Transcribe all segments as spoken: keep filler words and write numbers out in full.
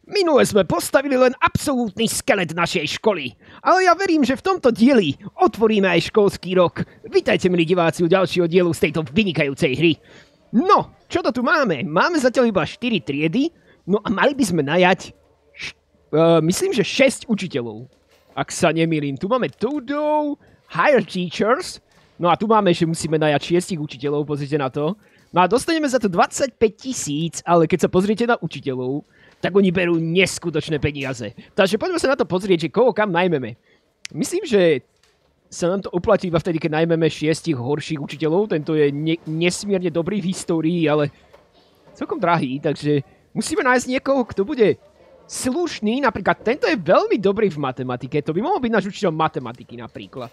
Minule sme postavili len absolútny skelet našej školy, ale ja verím, že v tomto dieli otvoríme aj školský rok. Vítajte, milí diváci, u ďalšieho dielu z tejto vynikajúcej hry. No, čo to tu máme? Máme zatiaľ iba štyri triedy, no a mali by sme najať, š- uh, myslím, že šesť učiteľov. Ak sa nemýlim, tu máme Todo, Higher Teachers, no a tu máme, že musíme najať šiestich učiteľov, pozrite na to. No a dostaneme za to dvadsaťpäť tisíc, ale keď sa pozriete na učiteľov, tak oni berú neskutočné peniaze. Takže poďme sa na to pozrieť, že koho kam najmeme. Myslím, že sa nám to oplatí iba vtedy, keď najmeme šiestich horších učiteľov. Tento je ne- nesmierne dobrý v histórii, ale celkom drahý, takže musíme nájsť niekoho, kto bude slušný. Napríklad tento je veľmi dobrý v matematike. To by mohol byť náš učiteľ matematiky napríklad.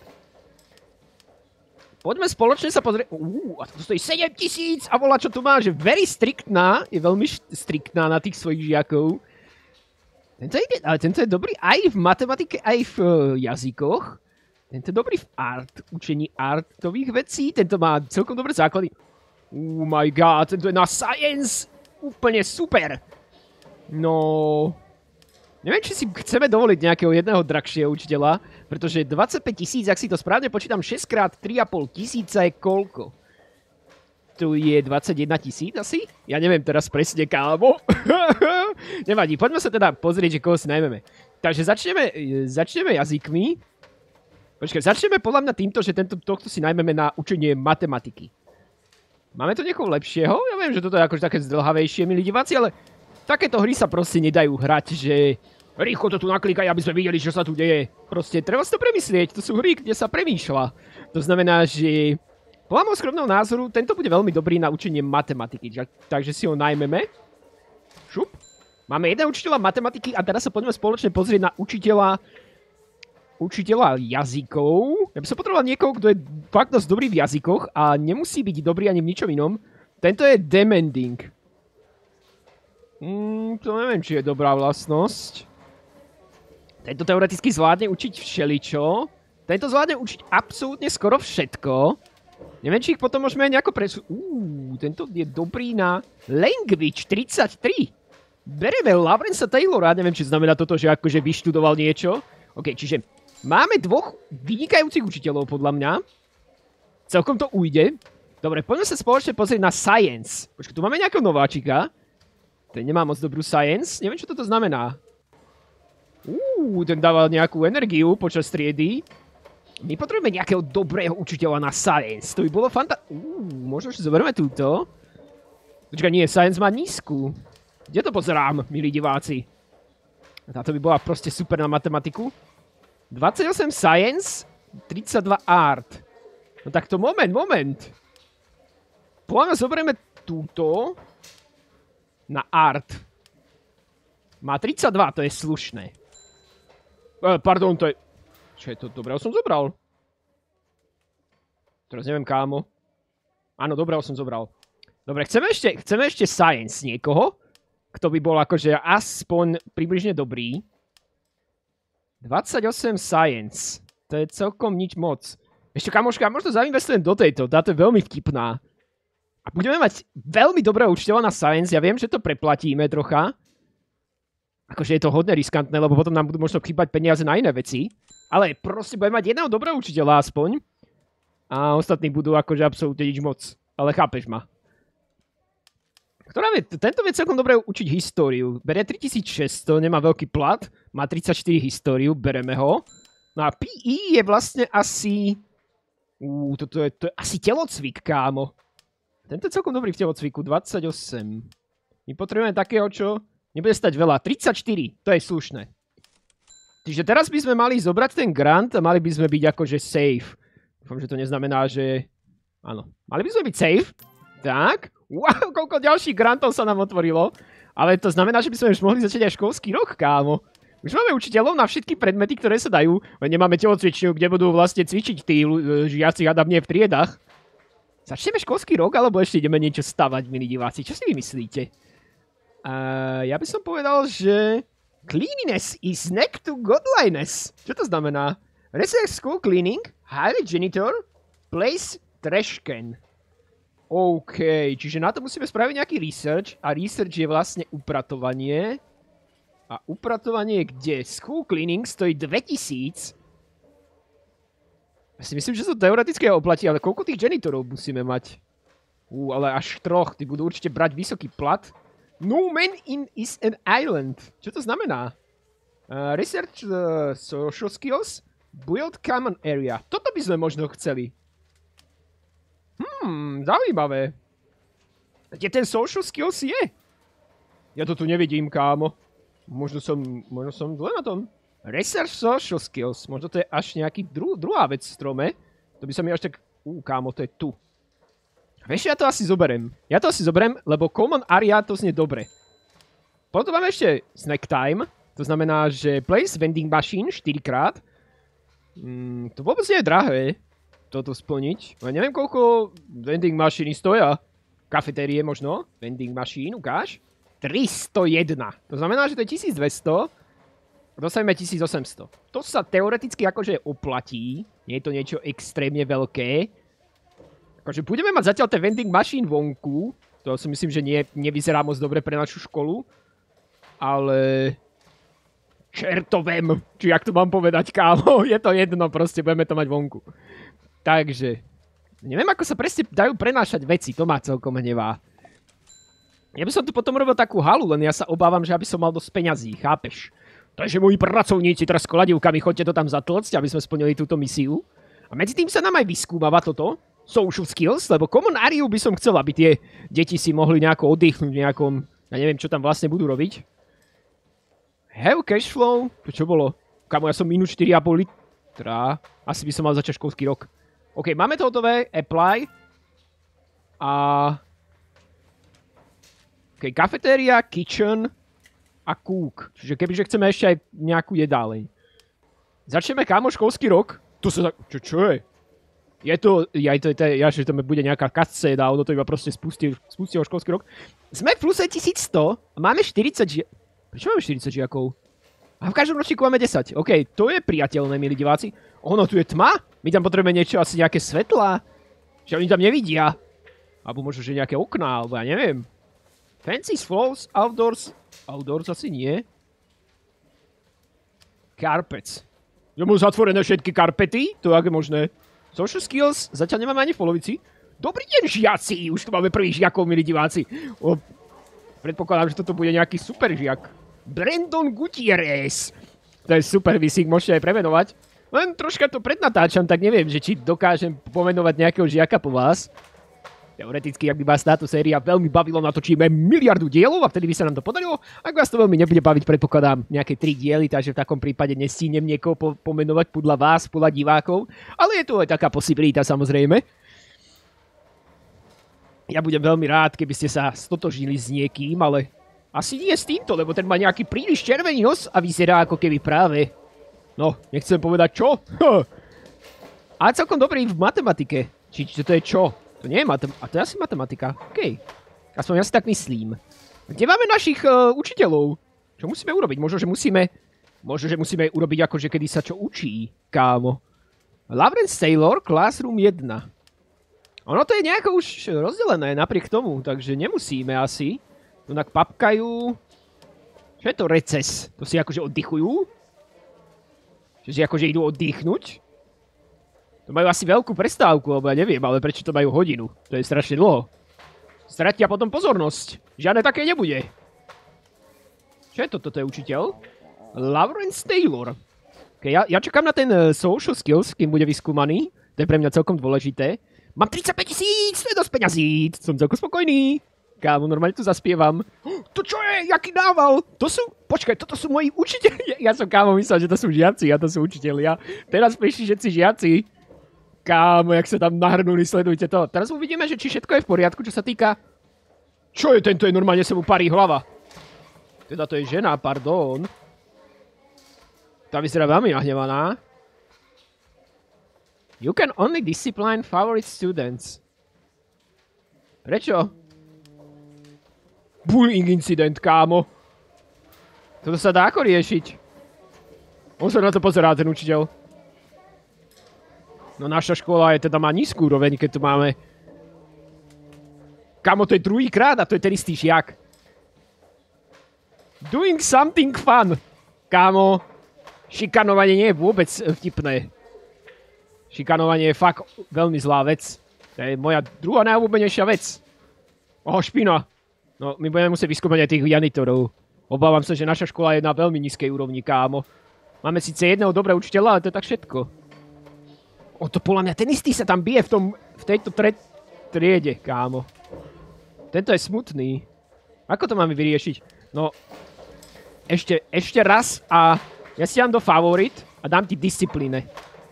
Poďme spoločne sa pozrieť. Uuu, a to stojí sedem tisíc a volá, čo tu má, že very striktná, je veľmi striktná na tých svojich žiakov. Tento je, ale tento je dobrý aj v matematike, aj v uh, jazykoch. Tento je dobrý v art, učení artových vecí. Tento má celkom dobré základy. Oh my god, tento je na science úplne super. No... Neviem, či si chceme dovoliť nejakého jedného drahšieho učiteľa, pretože dvadsaťpäť tisíc, ak si to správne počítam, šesť krát tri a pol tisíca je koľko? Tu je dvadsaťjeden tisíc asi? Ja neviem teraz presne, kámo. Nevadí, poďme sa teda pozrieť, že koho si najmeme. Takže začneme, začneme jazykmi. Počkaj, začneme podľa mňa týmto, že tento, tohto si najmeme na učenie matematiky. Máme tu niekoho lepšieho? Ja viem, že toto je akože také zdlhavejšie, milí diváci, ale... Takéto hry sa proste nedajú hrať, že rýchlo to tu naklikaj, aby sme videli, čo sa tu deje. Proste treba si to premyslieť, to sú hry, kde sa premýšľa. To znamená, že podľa môjho skromného názoru tento bude veľmi dobrý na učenie matematiky, takže si ho najmeme. Šup. Máme jeden učiteľa matematiky a teraz sa poďme spoločne pozrieť na učiteľa učiteľa jazykov. Ja by som potreboval niekoho, kto je fakt dosť dobrý v jazykoch a nemusí byť dobrý ani v ničom inom. Tento je demanding. Mm, to neviem, či je dobrá vlastnosť. Tento teoreticky zvládne učiť všeličo. Tento zvládne učiť absolútne skoro všetko. Neviem, či ich potom môžeme aj nejako presú... Uuu, tento je dobrý na language tridsaťtri. Bereme Lawrence'a Taylora. Neviem, či znamená toto, že akože vyštudoval niečo. OK, čiže máme dvoch vynikajúcich učiteľov, podľa mňa. Celkom to ujde. Dobre, poďme sa spoločne pozrieť na science. Počkaj, tu máme nejakého nováčika. Ten nemá moc dobrú science. Neviem, čo toto znamená. Uuu, ten dával nejakú energiu počas triedy. My potrebujeme nejakého dobrého učiteľa na science. To by bolo fanta... Uuu, možno, že zoberieme túto. Počkaj, nie, science má nízku. Kde to pozerám, milí diváci? Táto by bola proste super na matematiku. dvadsaťosem science, tridsaťdva art. No tak to moment, moment. Poďme, zoberieme túto... na art. Má tridsaťdva, to je slušné. E, pardon, to je... Čo je to? Dobre, ho som zobral. Teraz neviem, kámo. Áno, dobre, ho som zobral. Dobre, chceme ešte, chceme ešte science niekoho, kto by bol akože aspoň približne dobrý. dvadsaťosem science. To je celkom nič moc. Ešte, kamoška, možno zainvestujem do tejto. Táto je veľmi vtipná. A budeme mať veľmi dobrého učiteľa na science. Ja viem, že to preplatíme trocha. Akože je to hodne riskantné, lebo potom nám budú možno chýbať peniaze na iné veci. Ale proste budeme mať jedného dobrého učiteľa aspoň. A ostatní budú akože absolútne nič moc. Ale chápeš ma. Ktorá vie, tento vie celkom dobre učiť históriu. Bere tritisícšesťsto, nemá veľký plat. Má tridsaťštyri históriu, bereme ho. No a pé é je vlastne asi... Uuu, toto je, to je asi telocvik, kámo. Tento je celkom dobrý v telocviku, dvadsaťosem. My potrebujeme takého, čo nebude stať veľa. tridsaťštyri, to je slušné. Čiže teraz by sme mali zobrať ten grant a mali by sme byť akože safe. Dúfam, že to neznamená, že... Áno, mali by sme byť safe. Tak. Wow, koľko ďalších grantov sa nám otvorilo. Ale to znamená, že by sme už mohli začať aj školský rok, kámo. Už máme učiteľov na všetky predmety, ktoré sa dajú. Nemáme telocvičňu, kde budú vlastne cvičiť tí žiaci hádam nie v triedách. Začneme školský rok, alebo ešte ideme niečo stavať, milí diváci? Čo si vy myslíte? Uh, ja by som povedal, že... Cleanliness is next to godliness. Čo to znamená? Research school cleaning, hire janitor, place trash can. OK, čiže na to musíme spraviť nejaký research. A research je vlastne upratovanie. A upratovanie kde? School cleaning stojí dvetisíc. Ja si myslím, že to teoreticky oplatí, ale koľko tých janitorov musíme mať? Ú, ale až troch. Tí budú určite brať vysoký plat. No man in is an island. Čo to znamená? Uh, research uh, social skills. Build common area. Toto by sme možno chceli. Hmm, zaujímavé. Kde ten social skills je? Ja to tu nevidím, kámo. Možno som, možno som zle na tom. Research social skills. Možno to je až nejaký dru, druhá vec v strome. To by som mi až tak... Ú, kámo, to je tu. Vieš, ja to asi zoberiem. Ja to asi zoberiem, lebo common area to znie dobre. Potom máme ešte snack time. To znamená, že place vending machine štyri krát. Hmm, to vôbec nie je drahé toto splniť. Ja neviem, koľko vending machiny stoja. Kafetérie možno. Vending machine, ukáž. tristojeden. To znamená, že to je tisícdvesto. Dostaneme tisícosemsto. To sa teoreticky akože oplatí. Nie je to niečo extrémne veľké. Akože budeme mať zatiaľ ten vending machine vonku. To si myslím, že nie, nevyzerá moc dobre pre našu školu. Ale... čertovem. Či jak to mám povedať, kámo. Je to jedno, proste budeme to mať vonku. Takže... neviem, ako sa presne dajú prenášať veci. To ma celkom hnevá. Ja by som tu potom robil takú halu, len ja sa obávam, že aby som mal dosť peňazí, chápeš? Takže moji pracovníci teraz s koladivkami, chodte to tam zatlcť, aby sme splnili túto misiu. A medzi tým sa nám aj vyskúmava toto, social skills, lebo common area by som chcel, aby tie deti si mohli nejako oddychnúť v nejakom, ja neviem, čo tam vlastne budú robiť. Have cash flow, to čo bolo? Kamo, ja som minus štyri a pol litra, asi by som mal začať školský rok. OK, máme to hotové, apply. A... OK, kafetéria, kitchen a cook. Čiže kebyže chceme ešte aj nejakú jedáleň. Začneme, kámo, školský rok. Tu sa... Čo, čo je? Je to... Ja, to, to, ja že to bude nejaká cutscene a ono to iba proste spustí, spustí školský rok. Sme v pluse tisícsto a máme štyridsať ži... Prečo máme štyridsať žiakov? A v každom ročníku máme desať. OK, to je priateľné, milí diváci. Ono, tu je tma? My tam potrebujeme niečo, asi nejaké svetlá. Že oni tam nevidia. Alebo možno, že nejaké okná, alebo ja neviem. Fancy floors, outdoors. Outdoors asi nie. Carpets. Ja mám zatvorené všetky karpety? To je aké možné. Social skills, zatiaľ nemáme ani v polovici. Dobrý deň, žiaci! Už tu máme prvých žiakov, milí diváci. O, predpokladám, že toto bude nejaký super žiak. Brandon Gutierrez. To je super, vy si ich môžete aj premenovať. Len troška to prednatáčam, tak neviem, že či dokážem pomenovať nejakého žiaka po vás. Teoreticky, ak by vás táto séria veľmi bavilo, natočíme miliardu dielov a vtedy by sa nám to podarilo. Ak vás to veľmi nebude baviť, predpokladám nejaké tri diely, takže v takom prípade nestínem niekoho po pomenovať podľa vás, podľa divákov. Ale je tu aj taká posibilita, samozrejme. Ja budem veľmi rád, keby ste sa stotožnili s niekým, ale asi nie s týmto, lebo ten má nejaký príliš červený nos a vyzerá ako keby práve... No, nechcem povedať čo. A celkom dobrý v matematike. Či, či to je čo? To nie je matematika. A to je asi matematika. OK. Aspoň ja si tak myslím. Kde máme našich uh, učiteľov? Čo musíme urobiť? Možno, že musíme... Možno, že musíme urobiť akože kedy sa čo učí, kámo. Lawrence Taylor, Classroom jeden. Ono to je nejako už rozdelené napriek tomu, takže nemusíme asi. Tunak papkajú... Čo je to reces? To si akože oddychujú? Že si akože idú oddychnúť? To majú asi veľkú prestávku, lebo ja neviem, ale prečo to majú hodinu? To je strašne dlho. Stratia potom pozornosť. Žiadne také nebude. Čo je to? Toto je učiteľ? Lawrence Taylor. Okay, ja, ja čakám na ten uh, social skills, kým bude vyskúmaný. To je pre mňa celkom dôležité. Mám tridsaťpäť tisíc, to je dosť peňazí. Som celkom spokojný. Kámo, normálne tu zaspievam. To čo je? Jaký nával? To sú... Počkaj, toto sú moji učiteľi. Ja som, kámo, myslel, že to sú žiaci a to sú učiteľia. Teraz prišli všetci žiaci. Kámo, jak sa tam nahrnuli, sledujte to. Teraz uvidíme, že či všetko je v poriadku, čo sa týka... Čo je tento? Je normálne sa mu parí hlava. Teda to je žena, pardon. Tá vyzerá veľmi nahnevaná. You can only discipline favorite students. Prečo? Bullying incident, kámo. Toto sa dá ako riešiť. On sa na to pozerá, ten učiteľ. No naša škola je teda má nízku úroveň, keď tu máme... Kámo, to je druhý krát a to je ten istý žiak. Doing something fun. Kámo, šikanovanie nie je vôbec vtipné. Šikanovanie je fakt veľmi zlá vec. To je moja druhá najobľúbenejšia vec. Oho, špina. No, my budeme musieť vyskúmať aj tých janitorov. Obávam sa, že naša škola je na veľmi nízkej úrovni, kámo. Máme síce jedného dobrého učiteľa, ale to je tak všetko. O, to podľa mňa ten istý sa tam bije v, tom, v tejto tre, triede, kámo. Tento je smutný. Ako to máme vyriešiť? No, ešte, ešte raz a ja si dám do favorit a dám ti disciplíne.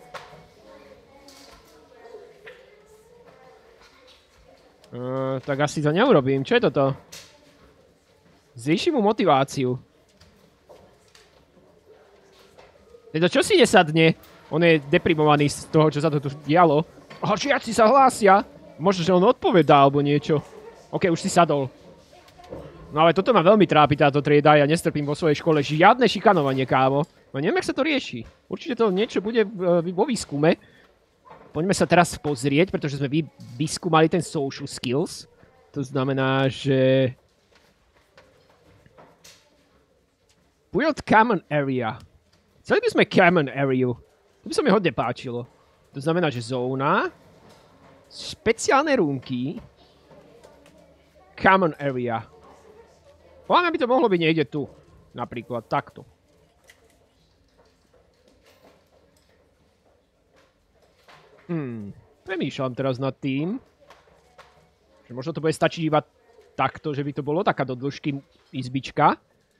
Uh, tak asi to neurobím. Čo je toto? Zvýši mu motiváciu. Teda čo si nesadne? On je deprimovaný z toho, čo sa to tu dialo. Aha, žiaci sa hlásia. Možno, že on odpovedá alebo niečo. OK, už si sadol. No ale toto ma veľmi trápi, táto trieda. Ja nestrpím vo svojej škole žiadne šikanovanie, kámo. No neviem, jak sa to rieši. Určite to niečo bude vo výskume. Poďme sa teraz pozrieť, pretože sme vy, vyskúmali ten social skills. To znamená, že... Build common area. Chceli by sme common area. To by sa mi hodne páčilo. To znamená, že zóna, špeciálne rúmky, common area. Hlavne by to mohlo byť niekde tu. Napríklad takto. Hmm, premýšľam teraz nad tým, že možno to bude stačiť iba takto, že by to bolo taká do dĺžky izbička.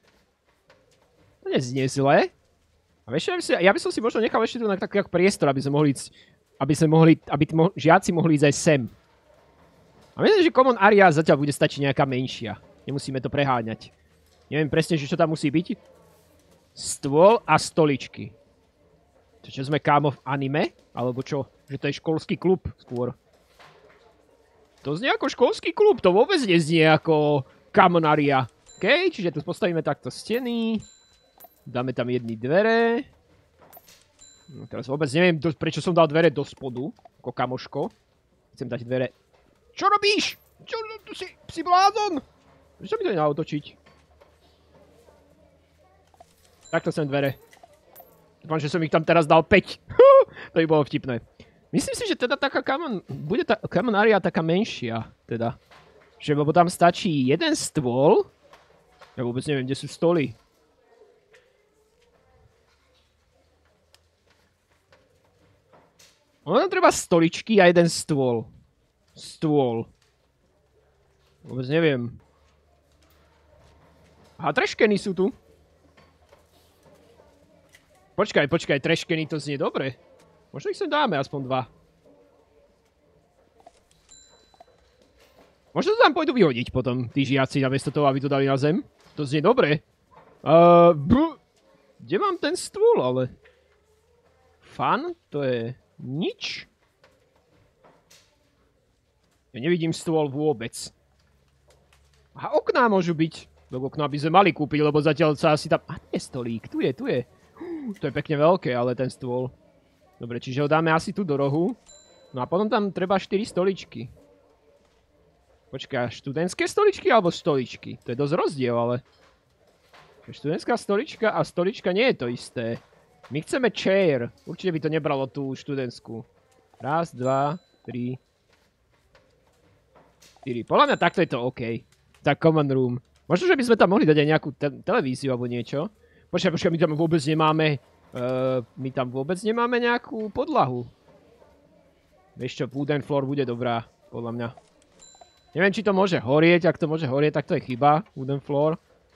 To neznie zle. A vieš, ja by, si, ja by som si možno nechal ešte tu na taký priestor, aby sme mohli ísť, aby sme mohli, aby tí mo žiaci mohli ísť aj sem. A myslím, že common area zatiaľ bude stačiť nejaká menšia. Nemusíme to preháňať. Neviem presne, že čo tam musí byť. Stôl a stoličky. To čo sme, kámo, v anime? Alebo čo? Že to je školský klub skôr. To znie ako školský klub, to vôbec neznie ako common area. OK, čiže tu postavíme takto steny. Dáme tam jedny dvere. No, teraz vôbec neviem, do, prečo som dal dvere do spodu. Ako kamoško. Chcem dať dvere. Čo robíš? Čo? Tu si, si blázon? Prečo mi to nenautočiť? Takto sem dvere. Dúfam, že som ich tam teraz dal päť. To by bolo vtipné. Myslím si, že teda taká common, bude tá common area taká menšia. Teda. Že lebo tam stačí jeden stôl. Ja vôbec neviem, kde sú stoly. Ono tam treba stoličky a jeden stôl. Stôl. Vôbec neviem. Aha, treškeny sú tu. Počkaj, počkaj, treškeny to znie dobre. Možno ich sem dáme aspoň dva. Možno to tam pôjdu vyhodiť potom, tí žiaci, namiesto toho, aby to dali na zem. To znie dobre. Uh, Kde mám ten stôl, ale? Fun? To je... nič? Ja nevidím stôl vôbec. A okná môžu byť. Lebo okná by sme mali kúpiť, lebo zatiaľ sa asi tam... A tu je stolík, tu je, tu je. To je pekne veľké, ale ten stôl. Dobre, čiže ho dáme asi tu do rohu. No a potom tam treba štyri stoličky. Počkaj, študentské stoličky alebo stoličky? To je dosť rozdiel, ale... Študentská stolička a stolička nie je to isté. My chceme chair. Určite by to nebralo tú študentskú. Raz, dva, tri. Štyri. Podľa mňa takto je to OK. Tak common room. Možno, že by sme tam mohli dať aj nejakú te televíziu alebo niečo. Počkaj, počkaj, my tam vôbec nemáme... Uh, my tam vôbec nemáme nejakú podlahu. Vieš čo, wooden floor bude dobrá, podľa mňa. Neviem, či to môže horieť. Ak to môže horieť, tak to je chyba. Wooden floor.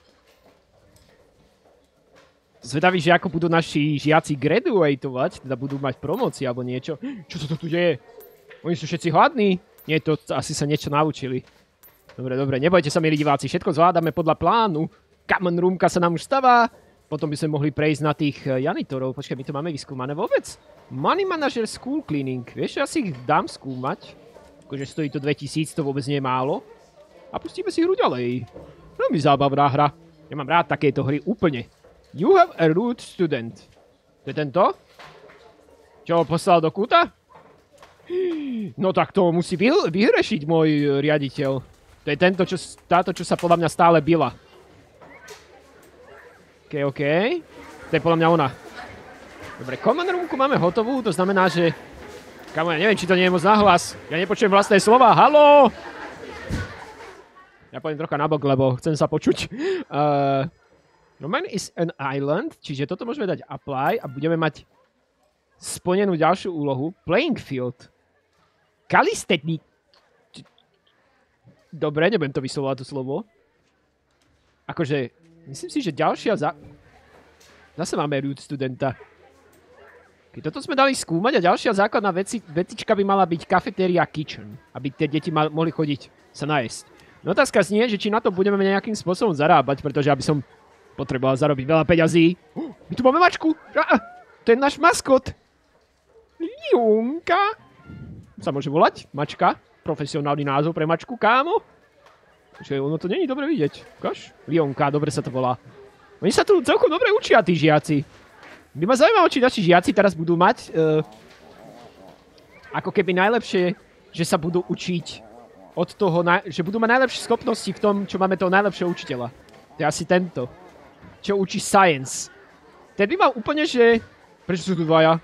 Zvedavý, že ako budú naši žiaci graduatovať, teda budú mať promócie alebo niečo. Čo sa to tu deje? Oni sú všetci hladní? Nie, to asi sa niečo naučili. Dobre, dobre, nebojte sa, milí diváci, všetko zvládame podľa plánu. Common roomka sa nám už stavá. Potom by sme mohli prejsť na tých janitorov. Počkaj, my to máme vyskúmané vôbec? Money Manager School Cleaning. Vieš, ja si ich dám skúmať. Akože stojí to dvetisíc, to vôbec nie je málo. A pustíme si hru ďalej. Veľmi zábavná hra. Ja mám rád takéto hry úplne. You have a rude student. To je tento? Čo ho poslal do kúta? No tak to musí vyhrešiť môj riaditeľ. To je tento, čo, táto, čo sa podľa mňa stále bila. OK, OK. To je podľa mňa ona. Dobre, command roomku máme hotovú, to znamená, že... Kámo, ja neviem, či to nie je moc nahlas. Ja nepočujem vlastné slova. Haló! Ja pôjdem trocha nabok, lebo chcem sa počuť. Uh, Roman is an island, čiže toto môžeme dať apply a budeme mať splnenú ďalšiu úlohu. Playing field. Kalistetník. Dobre, nebudem to vyslovovať to slovo. Akože, myslím si, že ďalšia za... Zase máme root studenta. Keď toto sme dali skúmať a ďalšia základná veci, vecička by mala byť cafeteria kitchen. Aby tie deti mal, mohli chodiť sa najesť. No otázka znie, že či na to budeme nejakým spôsobom zarábať, pretože aby som potreboval zarobiť veľa peňazí. Oh, my tu máme mačku. Ah, to je náš maskot. Lionka. Sa môže volať? Mačka. Profesionálny názov pre mačku, kámo. Čiže ono to není dobre vidieť. Ukáž? Lionka, dobre sa to volá. Oni sa tu celkom dobre učia, tí žiaci. By ma zaujímalo, či naši žiaci teraz budú mať uh, ako keby najlepšie, že sa budú učiť od toho, že budú mať najlepšie schopnosti v tom, čo máme toho najlepšieho učiteľa. To je asi tento. Čo učí science. Ten by mal úplne, že... Prečo sú tu dvaja?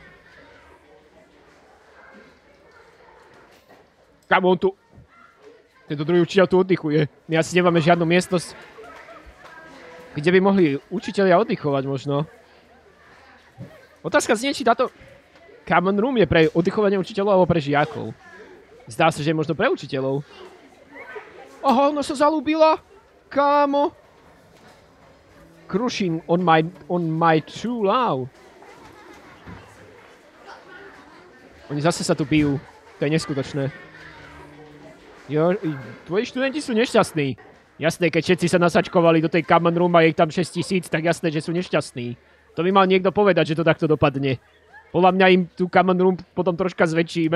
Kam on tu... Tento druhý učiteľ tu oddychuje. My asi nemáme žiadnu miestnosť, kde by mohli učitelia oddychovať možno. Otázka znie, či táto common room je pre oddychovanie učiteľov alebo pre žiakov. Zdá sa, že je možno pre učiteľov. Aha, ona sa zalúbila. Kámo. Crushing on my, on my true love. Oni zase sa tu bijú. To je neskutočné. Jo, tvoji študenti sú nešťastní. Jasné, keď všetci sa nasačkovali do tej common room a je ich tam šesť tisíc, tak jasné, že sú nešťastní. To by mal niekto povedať, že to takto dopadne. Podľa mňa im tú common room potom troška zväčšíme.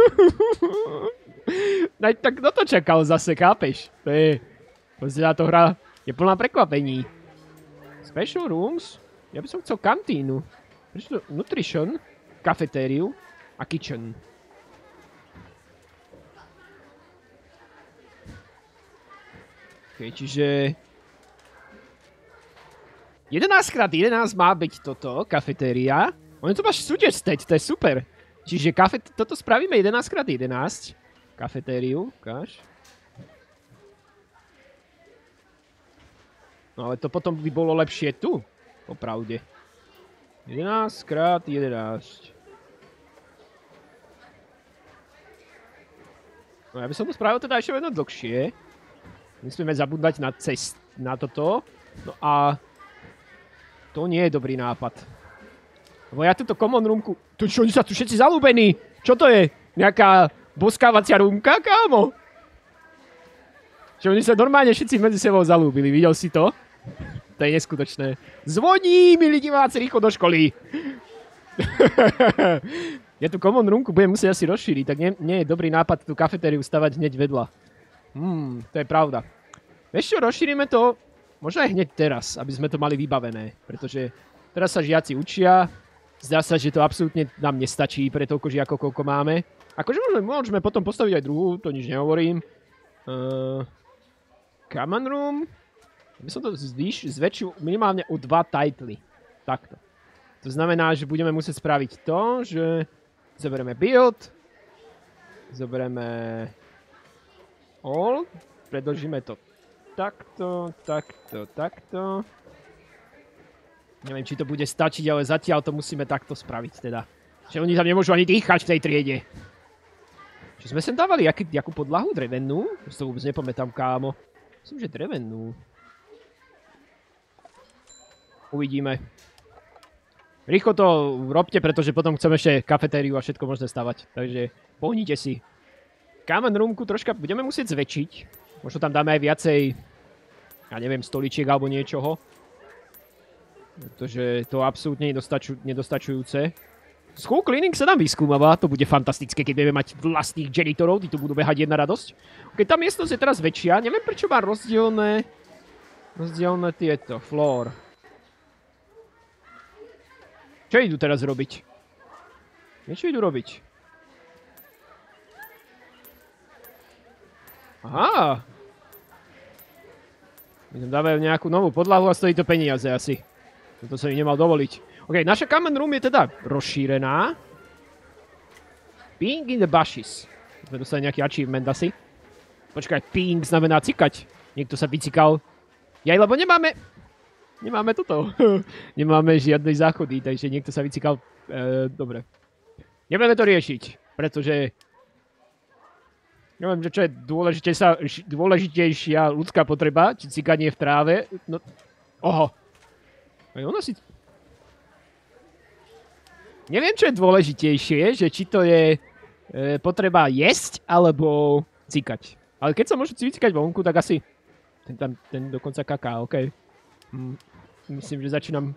No tak kto to čakal zase, chápeš? To je... Pozrieť, to hra je plná prekvapení. Special rooms? Ja by som chcel kantínu. Prečo to? Nutrition, kafetériu a kitchen. Ok, čiže... jedenásť krát jedenásť má byť toto, kafetéria. Oni to máš suggested, to je super. Čiže kafe, toto spravíme jedenásť krát jedenásť. Kafetériu, ukáž. No ale to potom by bolo lepšie tu, popravde. jedenásť krát jedenásť. No ja by som to spravil teda ešte jedno dlhšie. Nesmieme zabúdať na cest, na toto. No a... To nie je dobrý nápad. Lebo ja túto common roomku... Tu čo, oni sa tu všetci zalúbení? Čo to je? Nejaká boskávacia roomka, kámo? Čo oni sa normálne všetci medzi sebou zalúbili. Videl si to? To je neskutočné. Zvoní, milí diváci, rýchlo do školy. Ja tú common roomku budem musieť asi rozšíriť, tak nie, nie je dobrý nápad tú kafetériu stavať hneď vedľa. Hmm, to je pravda. Vieš čo, rozšírime to... Možno aj hneď teraz, aby sme to mali vybavené, pretože teraz sa žiaci učia, zdá sa, že to absolútne nám nestačí pre toľko žiakov, koľko máme. Akože môžeme, môžeme potom postaviť aj druhú, to nič nehovorím. Uh, common room. Aby som to zvýš, zväčšil minimálne o dva titly. Takto. To znamená, že budeme musieť spraviť to, že zoberieme build, zoberieme all, predĺžime to takto, takto, takto. Neviem, či to bude stačiť, ale zatiaľ to musíme takto spraviť teda. Že oni tam nemôžu ani dýchať v tej triede. Či sme sem dávali jaký, jakú podlahu? Drevennú? Už to vôbec nepamätám, kámo. Myslím, že drevennú. Uvidíme. Rýchlo to robte, pretože potom chcem ešte kafetériu a všetko možné stavať. Takže pohnite si. Common roomku troška budeme musieť zväčšiť. Možno tam dáme aj viacej, ja neviem, stoličiek alebo niečoho. Pretože to absolútne je nedostaču, nedostačujúce. School cleaning sa nám vyskúmava, to bude fantastické, keď budeme mať vlastných janitorov, tí tu budú behať jedna radosť. Keď tá miestnosť je teraz väčšia, neviem prečo má rozdielne, rozdielne tieto, floor. Čo idú teraz robiť? Niečo idú robiť. Aha. My tam dávajú nejakú novú podlahu a stojí to peniaze asi. Toto sa mi nemal dovoliť. OK, naša common room je teda rozšírená. Ping in the bushes. Sme dostali nejaký achievement asi. Počkaj, ping znamená cikať. Niekto sa vycikal. Jaj, lebo nemáme... Nemáme toto. Nemáme žiadne záchody, takže niekto sa vycikal. E, dobre. Nebudeme to riešiť, pretože... Neviem, že čo je dôležitejšia ľudská potreba, či cikanie v tráve. No... Oho. Aj ona si... Neviem, čo je dôležitejšie, že či to je e, potreba jesť, alebo cikať. Ale keď sa môžu cikať vonku, tak asi... Ten tam, ten dokonca kaká, okej. Okay. Hm, myslím, že začínam...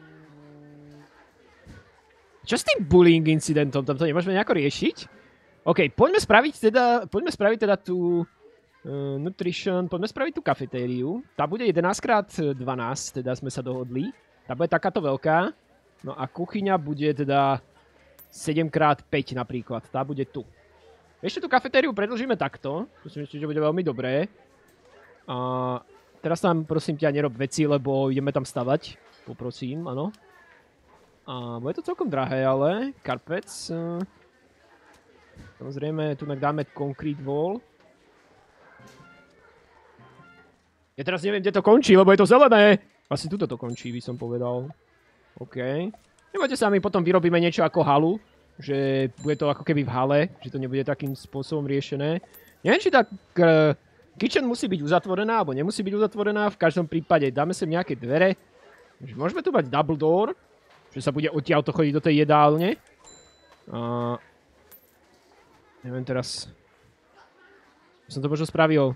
Čo s tým bullying incidentom? Tam to nemôžeme nejako riešiť? OK, poďme spraviť teda, poďme spraviť teda tú... Uh, nutrition, poďme spraviť tú kafetériu. Tá bude jedenásť krát dvanásť, teda sme sa dohodli. Tá bude takáto veľká. No a kuchyňa bude teda sedem krát päť napríklad. Tá bude tu. Ešte tú kafetériu predĺžime takto. Myslím, že bude veľmi dobré. A teraz tam prosím ťa nerob veci, lebo ideme tam stavať. Poprosím, áno. A bude to celkom drahé, ale carpets. Uh, samozrejme, tu dáme concrete wall. Ja teraz neviem, kde to končí, lebo je to zelené. Asi tuto to končí, by som povedal. OK. Nebojte sa, my potom vyrobíme niečo ako halu. Že bude to ako keby v hale. Že to nebude takým spôsobom riešené. Neviem, či tá uh, kitchen musí byť uzatvorená, alebo nemusí byť uzatvorená. V každom prípade dáme sem nejaké dvere. Môžeme tu mať double door. Že sa bude odtiaľto chodiť do tej jedálne. Uh, neviem teraz... Som to možno spravil...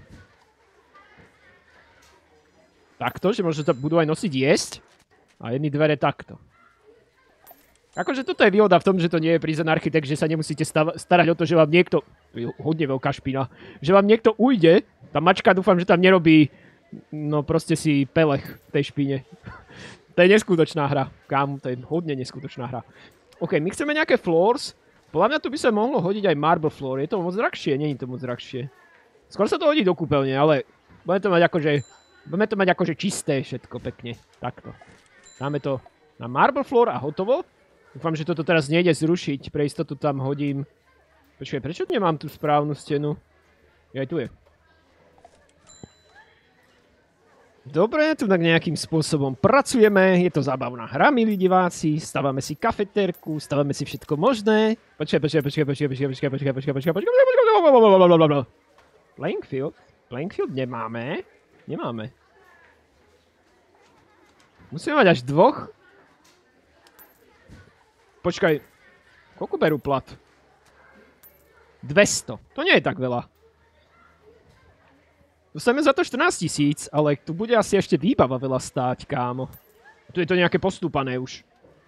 Takto, že možno to budú aj nosiť jesť. A jedny dvere takto. Akože toto je výhoda v tom, že to nie je prison architekt, že sa nemusíte starať o to, že vám niekto... Hodne veľká špina. Že vám niekto ujde. Tá mačka dúfam, že tam nerobí... No proste si pelech v tej špine. To je neskutočná hra. Kámo, to je hodne neskutočná hra. OK, my chceme nejaké floors. Podľa mňa tu by sa mohlo hodiť aj marble floor. Je to moc drahšie? Nie je to moc drahšie. Skôr sa to hodí do kúpeľne, ale... Budeme to mať akože... Budeme to mať akože čisté všetko pekne. Takto. Dáme to na marble floor a hotovo. Dúfam, že toto teraz nejde zrušiť. Pre istotu tam hodím... Počkaj, prečo nemám tú správnu stenu? Aj tu je. Dobre, tu tak nejakým spôsobom pracujeme. Je to zábavná hra, milí diváci. Stávame si kafetérku, stávame si všetko možné. Počkaj, počkaj, počkaj, počkaj, počkaj, počkaj, počkaj, počkaj, počkaj, počkaj, počkaj, Playing field? Playing field nemáme. Nemáme. Musíme mať až dvoch. Počkaj. Koľko berú plat? dvesto. To nie je tak veľa. Dostaneme za to štrnásť tisíc, ale tu bude asi ešte výbava veľa stáť, kámo. Tu je to nejaké postúpané už.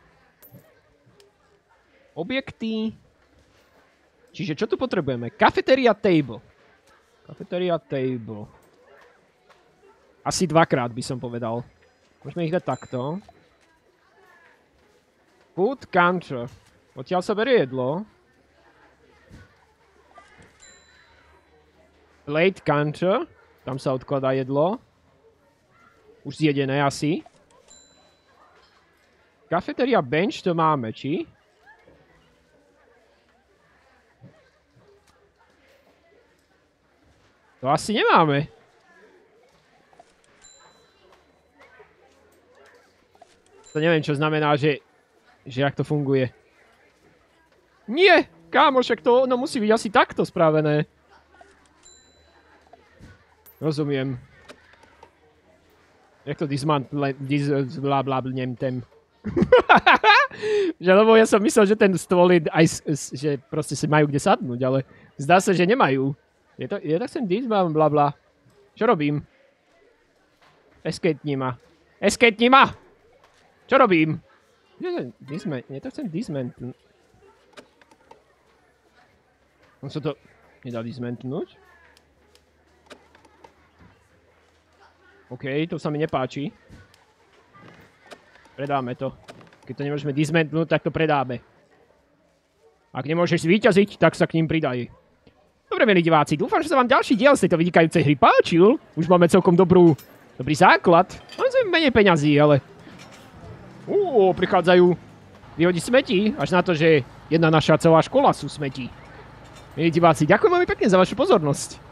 Objekty. Čiže čo tu potrebujeme? Cafeteria table. Cafeteria table. Asi dvakrát by som povedal. Môžeme ich dať takto. Food counter. Odtiaľ sa berie jedlo. Plate counter. Tam sa odkladá jedlo. Už zjedené asi. Cafeteria bench to máme, či? To asi nemáme. To neviem, čo znamená, že... Že jak to funguje. Nie! Kámo, však to ono musí byť asi takto spravené. Rozumiem. Jak to dismantle... Dis... Blablabnem tem. Že lebo ja som myslel, že ten stôl je aj... Že proste si majú kde sadnúť, ale... Zdá sa, že nemajú. Je to... Je tak sem disman blabla. Čo robím? Escape ma. Escape ma! Čo robím? Nie to chcem dismantnúť. On sa to nedá dismantnúť. OK, to sa mi nepáči. Predáme to. Keď to nemôžeme dismantnúť, tak to predáme. Ak nemôžeš zvíťaziť, tak sa k ním pridaj. Dobre, milí diváci, dúfam, že sa vám ďalší diel z tejto vynikajúcej hry páčil. Už máme celkom dobrú, dobrý základ. Máme menej peňazí, ale... Uuu, Ó, prichádzajú vyhodiť smeti, až na to, že jedna naša celá škola sú smeti. Milí diváci, ďakujem veľmi pekne za vašu pozornosť.